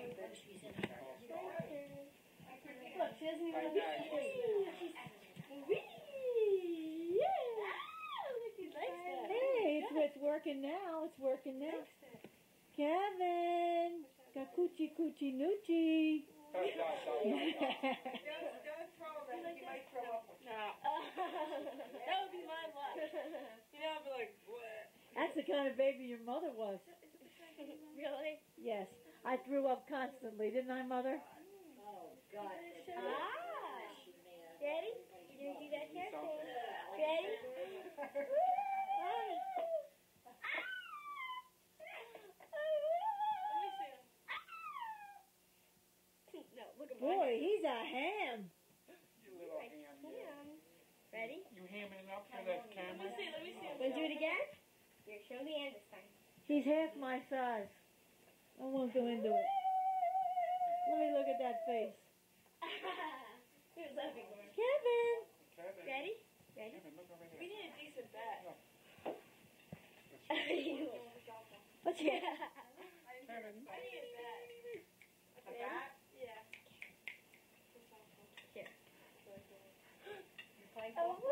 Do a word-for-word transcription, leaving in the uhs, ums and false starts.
she's in there. Look, she doesn't even know she's Wee! Yeah! she likes that. Hey, it's, it's working now. It's working now. Kevin! Got coochie coochie noochie. Don't, don't, don't, don't throw him, he might throw up. No. That would be my luck. You know, I'd be like, what? That's the kind of baby your mother was. Really? Yes. I threw up constantly, didn't I, Mother? Oh, God. Ah. Ready? You do that careful. Ready? No, look at Boy, he's a ham. You little ham. Yeah. Ready? You hamming it up for the camera? Let me see, let me see. Want to do it again? Here, show the end this time. He's half my size. I won't go into it. Let me look at that face. Here's that big one. Kevin! Kevin. Ready? Ready? Kevin, look over We here. need a decent bat. What's your... Kevin. I need a bat. A bat? Yeah. You Oh,